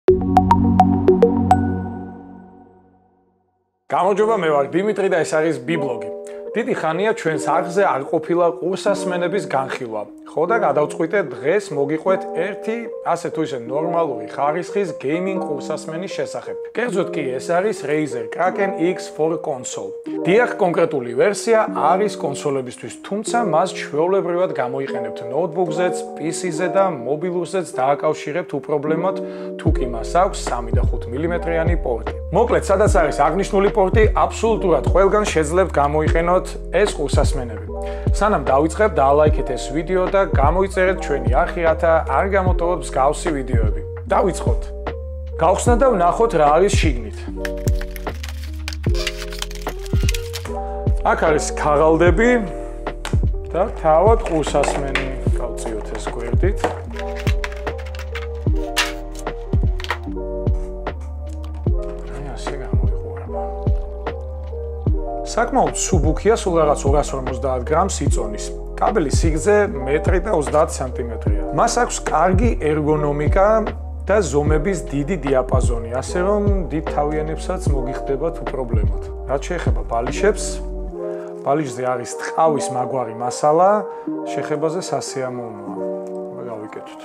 გამარჯობა, მე ვარ დიმიტრი და ეს არის ბიბლოგი. დიდი ხანია ჩვენს არხზე არ ყოფილა ყურსასმენების განხილვა. ხო და გადავწყვიტე დღეს მოგიყვეთ ერთი ასე თუ ისე ნორმალური ხარისხის გეიმინგ ყურსასმენის შესახებ. კერძოდ კი ეს არის Razer Kraken X4 console. დიახ, კონკრეტული ვერსია არის კონსოლებისთვის, თუმცა მას ჩვეულებრივად გამოიყენებთ ნოუთბუქზეც, PC-ზე და მობილურზეც დააკავშირებთ უპრობლემოდ, თუ კი მას აქვს 3 და 5 მმ-იანი პორტი. მოკლედ, სადაც არის აღნიშნული პორტი, აბსოლუტურად ყველგან შეძლებთ გამოიყენოთ ეს ყურსასმენები. სანამ დავიწყებ, დაალაიქეთ ეს ვიდეო და გამოიწერეთ ჩვენი არხი, რათა არ გამოტოვოთ მსგავსი ვიდეოები. დავიწყოთ. გავხსნათ და ვნახოთ რა არის შიგნით. აქ არის ქაღალდები და თავად ყურსასმენი. გავწიოთ ეს გვერდით. საკმაოდ სუბუქია, სულ რაღაც 250 გრამს იწონის. კაბელის სიგრძე 1 და 30 სანტიმეტრია. მას აქვს კარგი ერგონომიკა და ზომების დიდი დიაპაზონი, ასე რომ დიდ თავიანებსაც მოგიხდებათ უპრობლემოდ. რაც შეეხება ბალიშებს, ბალიშზე არის ტყავის მაგვარი მასალა, შეხებაზე სასიამოვნოა. გავიკეთოთ.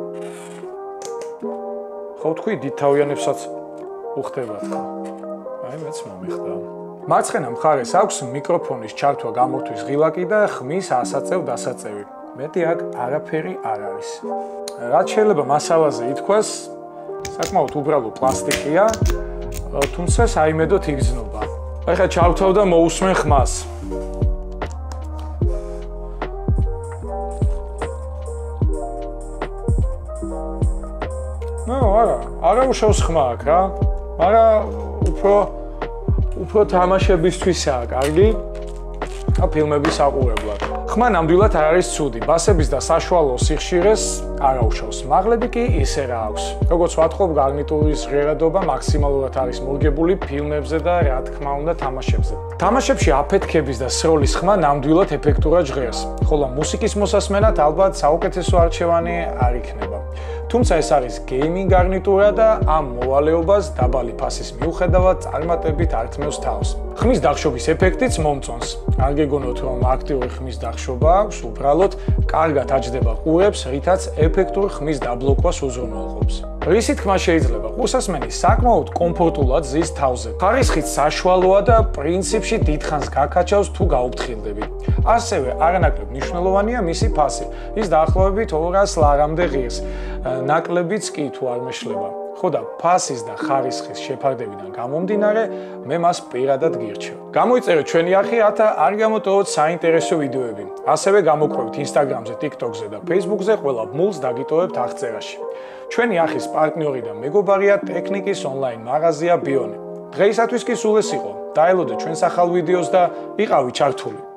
ხო თქვი, დიდ თავიანებსაც უხდებათ ხო? აი მეც მომიხდა. მარცხენა მხარეს აქვს მიკროფონის ჩართვა გამორთვის ღილაკი და ხმის ასაწევ დასაწევი. მეტი აქ არაფერი არ არის. რაც შეიძლება მასალაზე ითქვას, საკმაოდ უბრალო პლასტიკია, თუმცა საიმედოდ იგრძნობა. ახლა ჩავთავ და მოусმენ ხმას. არა უშავს ხმა აქ რა, მაგრამ უფრო თამაშებისთვისაა კარგი და ფილმების საყურებლად. ხმა ნამდვილად არ არის ცუდი, ბასების და საშუალო სიხშირეს არ აუშავს. მაღლები კი ისე რა აქვს. როგორც ვათხოვ, გარნიტურის ჟღერადობა მაქსიმალურად არის მორგებული ფილმებზე და რა თქმა უნდა თამაშებზე. თამაშებში აფეთქების და სროლის ხმა ნამდვილად ეფექტურად ჟღერს, ხოლო მუსიკის მოსასმენად ალბათ საუკეთესო არჩევანი არ იქნება. თუმცა ეს არის გეიმინგ გარნიტურა და ამ მოვალეობას დაბალი ფასის მიუხედავად წარმატებით ართმევს თავს. ხმის დახშობის ეფექტიც მომწონს. არ გეგონოთ რომ აქტიური ხმის დახშობა აქვს, უბრალოდ კარგად აჯდება ყურებს, რითაც ეფექტურ ხმის დაბლოკვას უზრუნველყოფს. რისი თქმა შეიძლება? ყურსასმენი საკმაოდ კომფორტულად ზის თავზე. ხარისხით საშუალოა და პრინციპში დიდხანს გაკაჩავს თუ გაუფრთხილდები. ასევე არანაკლებ მნიშვნელოვანია მისი ფასი. ის დაახლოებით 200 ლარამდე ღირს. ნაკლებიც კი თუ არ მეშლება. ხო და ფასის და ხარისხის შეფარდებიდან გამომდინარე, მე მას პირადად გირჩევ. გამოიწერეთ ჩვენი არხი, რათა არ გამოტოვოთ საინტერესო ვიდეოები. ასევე გამოყვებით Instagram-ზე, TikTok-ზე და Facebook-ზე, ყველა ბმულს დაგიტოვებთ აღწერაში. ჩვენი არხის პარტნიორი და მეგობარია ტექნიკის ონლაინ მაღაზია ბიონი. დღეისათვის კი სულ ეს იყო. დაელოდეთ ჩვენს ახალ ვიდეოს და იყავით ჩართული.